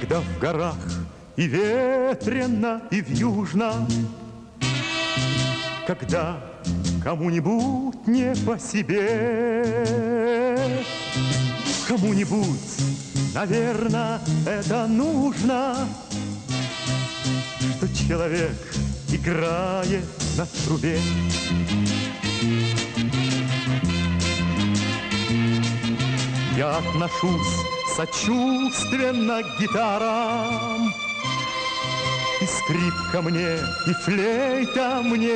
Когда в горах и ветрено, и вьюжно, когда кому-нибудь не по себе, кому-нибудь, наверное, это нужно, что человек играет на трубе. Я отношусь сочувственно к гитарам, и скрипка мне, и флейта мне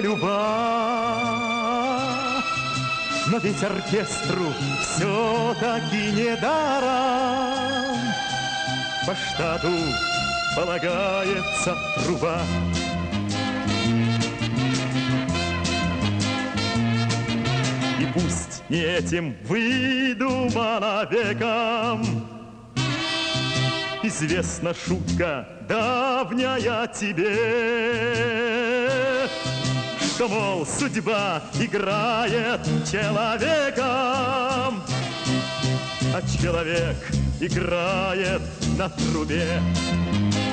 люба. Но ведь оркестру все-таки не даром по штату полагается труба. И пусть не этим выдумано веком известна шутка давняя тебе, что, мол, судьба играет человеком, а человек играет на трубе.